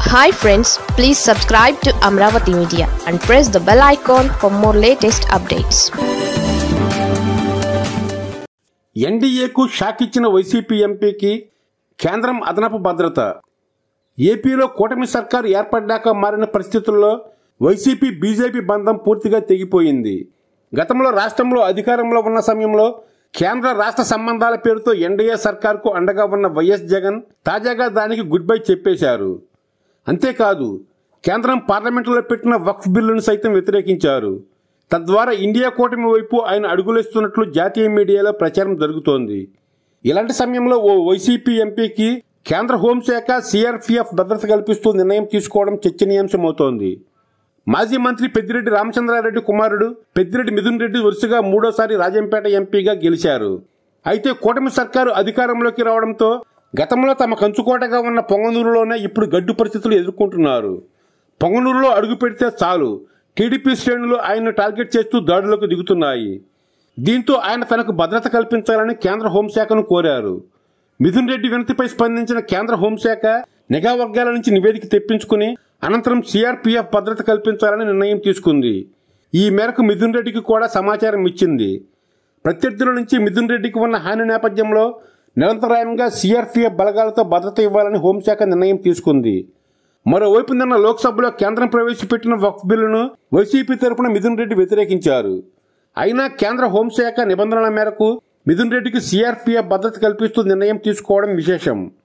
Hi friends, please subscribe to Amravati Media and press the bell icon for more latest updates. ఎన్డీఏకు shock ఇచ్చిన YCP ఎంపీకి కేంద్రం అదనపు భద్రత. ఏపీలో కూటమి సర్కారు ఏర్పడ్డాక మారిన పరిస్థితుల్లో వైసీపీ బీజేపీ బంధం పూర్తిగా తెగిపోయింది. గతంలో రాష్ట్రంలో అధికారంలో ఉన్న సమయంలో కేంద్ర రాష్ట్ర సంబంధాల పేరుతో ఎన్డీఏ సర్కార్కు అండగా ఉన్న వైఎస్ జగన్ తాజాగా దానికి గుడ్ బై చెప్పేశారు. అంతేకాదు కేంద్రం పార్లమెంటులో పెట్టిన వక్ఫ్ బిల్లును సైతం వ్యతిరేకించారు. తద్వారా ఇండియా కూటమి వైపు ఆయన అడుగులేస్తున్నట్లు జాతీయ మీడియాలో ప్రచారం జరుగుతోంది. ఇలాంటి సమయంలో ఓ వైసీపీ ఎంపీకి కేంద్ర హోంశాఖ సిఆర్పీఎఫ్ భద్రత కల్పిస్తూ నిర్ణయం తీసుకోవడం చర్చనీయాంశమవుతోంది. మాజీ మంత్రి పెద్దిరెడ్డి రామచంద్రారెడ్డి కుమారుడు పెద్దిరెడ్డి మిథున్ రెడ్డి వరుసగా మూడోసారి రాజంపేట ఎంపీగా గెలిచారు. అయితే కూటమి సర్కారు అధికారంలోకి రావడంతో గతంలో తమ కంచుకోటగా ఉన్న పొంగనూరులోనే ఇప్పుడు గడ్డు పరిస్థితులు ఎదుర్కొంటున్నారు. పొంగనూరులో అడుగు పెడితే చాలు టీడీపీ శ్రేణులు ఆయన్ను టార్గెట్ చేస్తూ దాడులకు దిగుతున్నాయి. దీంతో ఆయన తనకు భద్రత కల్పించాలని కేంద్ర హోంశాఖను కోరారు. మిథున్ రెడ్డి వినతిపై స్పందించిన కేంద్ర హోంశాఖ నిఘా వర్గాల నుంచి నివేదిక తెప్పించుకుని అనంతరం సిఆర్పీఎఫ్ భద్రత కల్పించాలని నిర్ణయం తీసుకుంది. ఈ మేరకు మిథున్ రెడ్డికి కూడా సమాచారం ఇచ్చింది. ప్రత్యర్థుల నుంచి మిథున్ రెడ్డికి ఉన్న హాని నేపథ్యంలో నిరంతరాయంగా సిఆర్పీఎఫ్ బలగాలతో భద్రత ఇవ్వాలని హోంశాఖ నిర్ణయం తీసుకుంది. మరోవైపు నిన్న లోక్సభలో కేంద్రం ప్రవేశపెట్టిన వక్ఫ్ బిల్లును వైసీపీ తరపున మిథున్ రెడ్డి వ్యతిరేకించారు. అయినా కేంద్ర హోంశాఖ నిబంధనల మేరకు మిథున్ రెడ్డికి సిఆర్పీఎఫ్ భద్రత కల్పిస్తూ నిర్ణయం తీసుకోవడం విశేషం.